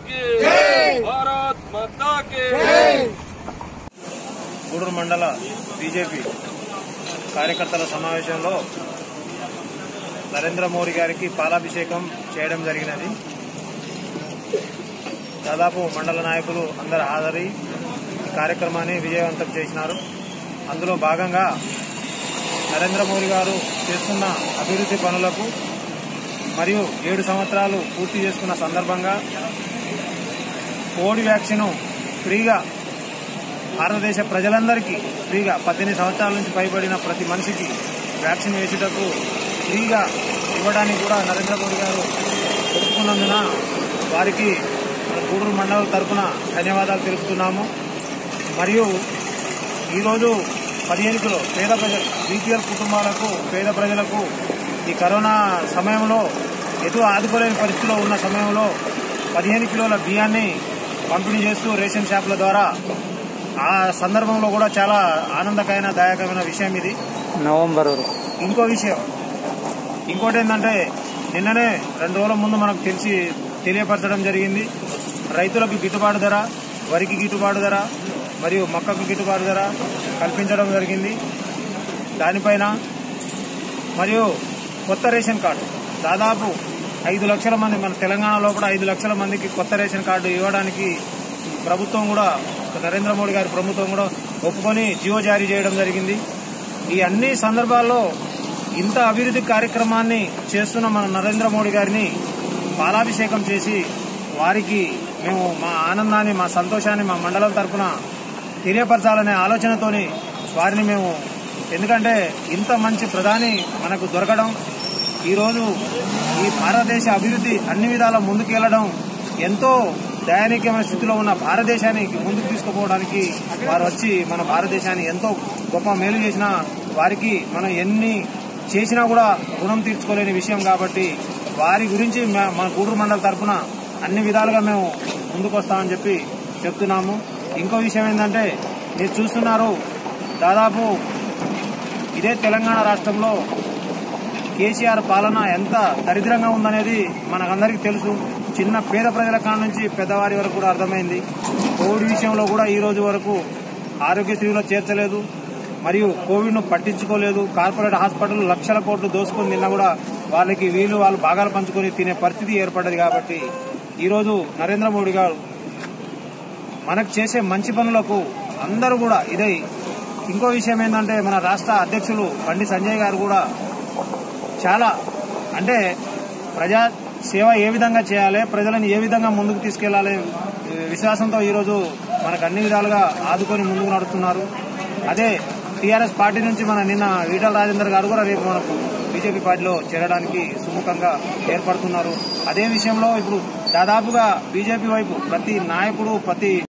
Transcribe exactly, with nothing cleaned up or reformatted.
की भारत माता की। గూడూరు మండల బీజేపీ కార్యకర్తల సమావేశంలో నరేంద్ర మోడీ గారికి పాలాభిషేకం చేయడం జరిగినది. దాదాపు మండల నాయకులు అందరూ హాజరై ఈ కార్యక్రమాన్ని విజయవంతం చేసినారు. అందులో భాగంగా నరేంద్ర మోడీ గారు చేస్తున్న అభివృద్ధి పనులకు మరియు ఏడు సంవత్సరాలు పూర్తి చేసుకున్న సందర్భంగా కోవిడ్ వ్యాక్సిన్ ఫ్రీగా భారతదేశ ప్రజలందరికీ ఫ్రీగా పద్దెనిమిది సంవత్సరాల నుంచి పైబడిన ప్రతి మనిషికి వ్యాక్సిన్ వేసేటకు ఫ్రీగా ఇవ్వడానికి కూడా నరేంద్ర మోడీ గారు ఒప్పుకున్నందున వారికి మన గూడూరు మండలం తరఫున ధన్యవాదాలు తెలుపుతున్నాము. మరియు ఈరోజు పదిహేను కిలో పేద ప్రజలు బీపీఎల్ కుటుంబాలకు పేద ప్రజలకు ఈ కరోనా సమయంలో ఎటు ఆదుకోలేని పరిస్థితిలో ఉన్న సమయంలో పదిహేను కిలోల బియ్యాన్ని పంపిణీ చేస్తూ రేషన్ షాపుల ద్వారా ఆ సందర్భంలో కూడా చాలా ఆనందకరమైన దాయకమైన విషయం ఇది. నవంబర్ ఇంకో విషయం ఇంకోటి ఏంటంటే నిన్ననే రెండు రోజుల ముందు మనకు తెలిసి తెలియపరచడం జరిగింది. రైతులకు గిట్టుబాటు ధర, వరికి గిట్టుబాటు ధర మరియు మొక్కకు గిట్టుబాటు ధర కల్పించడం జరిగింది. దానిపైన మరియు కొత్త రేషన్ కార్డు దాదాపు ఐదు లక్షల మంది మన తెలంగాణలో కూడా ఐదు లక్షల మందికి కొత్త రేషన్ కార్డు ఇవ్వడానికి ప్రభుత్వం కూడా నరేంద్ర మోడీ గారి ప్రభుత్వం కూడా ఒప్పుకొని జియో జారీ చేయడం జరిగింది. ఈ అన్ని సందర్భాల్లో ఇంత అభివృద్ధి కార్యక్రమాన్ని చేస్తున్న మన నరేంద్ర మోడీ గారిని పాలాభిషేకం చేసి వారికి మేము మా ఆనందాన్ని మా సంతోషాన్ని మా మండలం తరఫున తెలియపరచాలనే ఆలోచనతోని వారిని మేము ఎందుకంటే ఇంత మంచి ప్రధాని మనకు దొరకడం ఈరోజు ఈ భారతదేశ అభివృద్ధి అన్ని విధాల ముందుకెళ్లడం ఎంతో దయనీయమైన స్థితిలో ఉన్న భారతదేశానికి ముందుకు తీసుకుపోవడానికి వారు వచ్చి మన భారతదేశాన్ని ఎంతో గొప్ప మేలు చేసిన వారికి మనం ఎన్ని చేసినా కూడా రుణం తీర్చుకోలేని విషయం కాబట్టి వారి గురించి మన గూడూరు మండలం తరఫున అన్ని విధాలుగా మేము ముందుకు వస్తామని చెప్పి చెప్తున్నాము. ఇంకో విషయం ఏంటంటే మీరు చూస్తున్నారు దాదాపు ఇదే తెలంగాణ రాష్ట్రంలో కేసీఆర్ పాలన ఎంత దరిద్రంగా ఉందనేది మనకందరికీ తెలుసు. చిన్న పేద ప్రజల కాడ నుంచి పెద్దవారి వరకు కూడా అర్థమైంది. కోవిడ్ విషయంలో కూడా ఈ రోజు వరకు ఆరోగ్యశ్రీలో చేర్చలేదు మరియు కోవిడ్ ను పట్టించుకోలేదు. కార్పొరేట్ హాస్పిటల్ లక్షల కోట్లు దోసుకొని తిన్నా కూడా వాళ్ళకి వీళ్ళు వాళ్ళు భాగాలు పంచుకొని తినే పరిస్థితి ఏర్పడ్డది. కాబట్టి ఈరోజు నరేంద్ర మోడీ గారు మనకు చేసే మంచి పనులకు అందరూ కూడా ఇదే. ఇంకో విషయం ఏంటంటే మన రాష్ట్ర అధ్యక్షులు బండి సంజయ్ గారు కూడా చాలా అంటే ప్రజా సేవ ఏ విధంగా చేయాలి, ప్రజలను ఏ విధంగా ముందుకు తీసుకెళ్లాలి విశ్వాసంతో ఈరోజు మనకు అన్ని విధాలుగా ఆదుకొని ముందుకు నడుస్తున్నారు. అదే టీఆర్ఎస్ పార్టీ నుంచి మన నిన్న ఈటల రాజేందర్ గారు కూడా రేపు మనకు బీజేపీ పార్టీలో చేరడానికి సుముఖంగా ఏర్పడుతున్నారు. అదే విషయంలో ఇప్పుడు దాదాపుగా బీజేపీ వైపు ప్రతి నాయకుడు ప్రతి